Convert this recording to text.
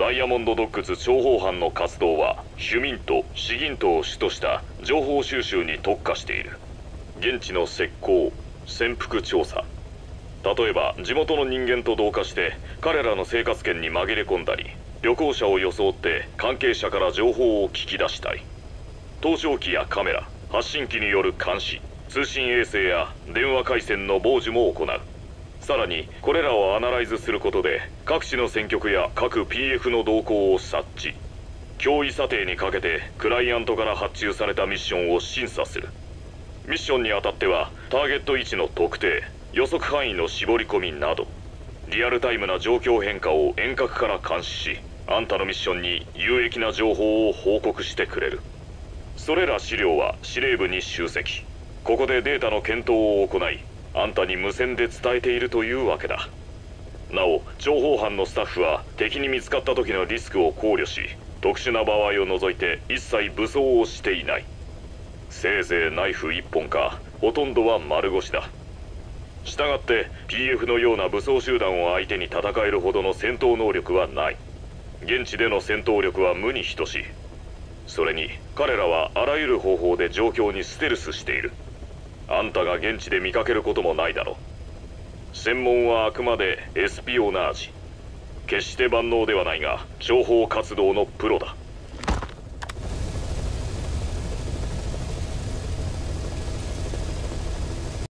ダイヤモンドドッグズ諜報班の活動はヒュミント、シギントを主とした情報収集に特化している。現地の石膏、潜伏調査、例えば地元の人間と同化して彼らの生活圏に紛れ込んだり、旅行者を装って関係者から情報を聞き出したり、盗聴器やカメラ、発信機による監視、通信衛星や電話回線の傍受も行う。さらにこれらをアナライズすることで各地の戦局や各 PF の動向を察知、脅威査定にかけてクライアントから発注されたミッションを審査する。ミッションにあたってはターゲット位置の特定、予測範囲の絞り込みなどリアルタイムな状況変化を遠隔から監視し、あんたのミッションに有益な情報を報告してくれる。それら資料は司令部に集積。ここでデータの検討を行い、あんたに無線で伝えているというわけだ。なお諜報班のスタッフは敵に見つかった時のリスクを考慮し、特殊な場合を除いて一切武装をしていない。せいぜいナイフ1本か、ほとんどは丸腰だ。したがって PF のような武装集団を相手に戦えるほどの戦闘能力はない。現地での戦闘力は無に等しい。それに彼らはあらゆる方法で状況にステルスしている。あんたが現地で見かけることもないだろう。専門はあくまでエスピオナージ。決して万能ではないが諜報活動のプロだ。